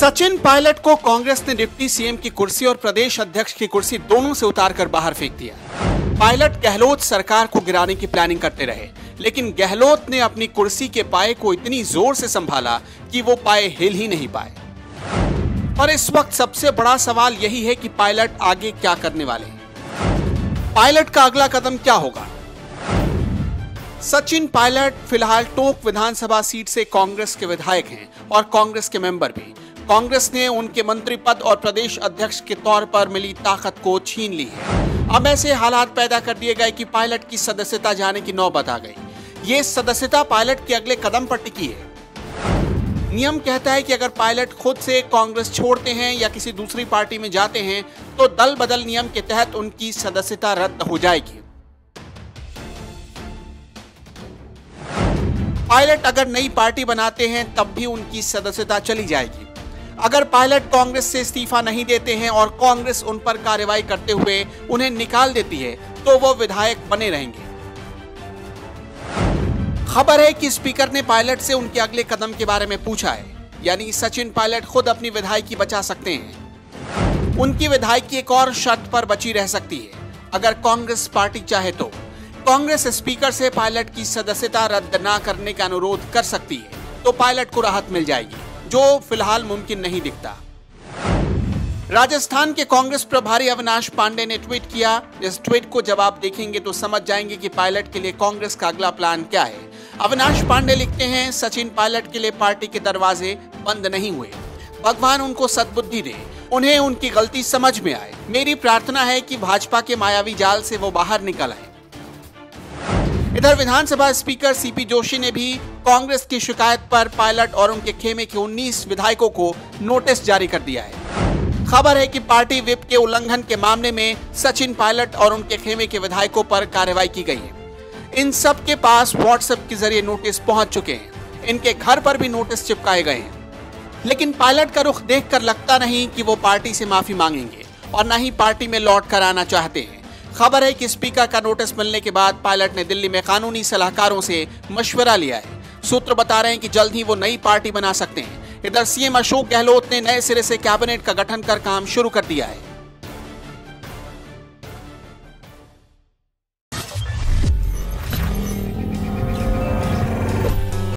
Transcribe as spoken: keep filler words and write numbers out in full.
सचिन पायलट को कांग्रेस ने deputy CM की कुर्सी और प्रदेश अध्यक्ष की कुर्सी दोनों से उतारकर बाहर फेंक दिया। पायलट गहलोत सरकार को गिराने की प्लानिंग करते रहे, लेकिन गहलोत ने अपनी कुर्सी के पाए को इतनी जोर से संभाला कि वो पाए हिल ही नहीं पाए। और इस वक्त सबसे बड़ा सवाल यही है कि पायलट आगे क्या करने वाले हैं। पायलट का अगला कदम क्या होगा। सचिन पायलट फिलहाल टोंक विधानसभा सीट से कांग्रेस के विधायक हैं और कांग्रेस के मेंबर भी। कांग्रेस ने उनके मंत्री पद और प्रदेश अध्यक्ष के तौर पर मिली ताकत को छीन ली है। अब ऐसे हालात पैदा कर दिए गए कि पायलट की सदस्यता जाने की नौबत आ गई। ये सदस्यता पायलट के अगले कदम पर टिकी है। नियम कहता है कि अगर पायलट खुद से कांग्रेस छोड़ते हैं या किसी दूसरी पार्टी में जाते हैं तो दल बदल नियम के तहत उनकी सदस्यता रद्द हो जाएगी। पायलट अगर नई पार्टी बनाते हैं तब भी उनकी सदस्यता चली जाएगी। अगर पायलट कांग्रेस से इस्तीफा नहीं देते हैं और कांग्रेस उन पर कार्रवाई करते हुए उन्हें निकाल देती है तो वो विधायक बने रहेंगे। खबर है कि स्पीकर ने पायलट से उनके अगले कदम के बारे में पूछा है, यानी सचिन पायलट खुद अपनी विधायकी बचा सकते हैं। उनकी विधायकी एक और शर्त पर बची रह सकती है, अगर कांग्रेस पार्टी चाहे तो कांग्रेस स्पीकर से पायलट की सदस्यता रद्द न करने का अनुरोध कर सकती है, तो पायलट को राहत मिल जाएगी, जो फिलहाल मुमकिन नहीं दिखता। राजस्थान के कांग्रेस प्रभारी अविनाश पांडे ने ट्वीट किया। इस ट्वीट को जब आप देखेंगे तो समझ जाएंगे कि पायलट के लिए कांग्रेस का अगला प्लान क्या है। अविनाश पांडे लिखते हैं, सचिन पायलट के लिए पार्टी के दरवाजे बंद नहीं हुए। भगवान उनको सद्बुद्धि दे, उन्हें उनकी गलती समझ में आए। मेरी प्रार्थना है कि भाजपा के मायावी जाल से वो बाहर निकल आए। इधर विधानसभा स्पीकर सीपी जोशी ने भी कांग्रेस की शिकायत पर पायलट और उनके खेमे के उन्नीस विधायकों को नोटिस जारी कर दिया है। खबर है कि पार्टी व्हिप के उल्लंघन के मामले में सचिन पायलट और उनके खेमे के विधायकों पर कार्रवाई की गई है। इन सब के पास व्हाट्सएप के जरिए नोटिस पहुंच चुके हैं। इनके घर पर भी नोटिस चिपकाए गए हैं। लेकिन पायलट का रुख देखकर लगता नहीं कि वो पार्टी से माफी मांगेंगे और न ही पार्टी में लौट कर आना चाहते हैं। खबर है कि स्पीकर का नोटिस मिलने के बाद पायलट ने दिल्ली में कानूनी सलाहकारों से मशवरा लिया है। सूत्र बता रहे हैं कि जल्द ही वो नई पार्टी बना सकते हैं। इधर सीएम अशोक गहलोत ने नए सिरे से कैबिनेट का गठन कर काम शुरू कर दिया है।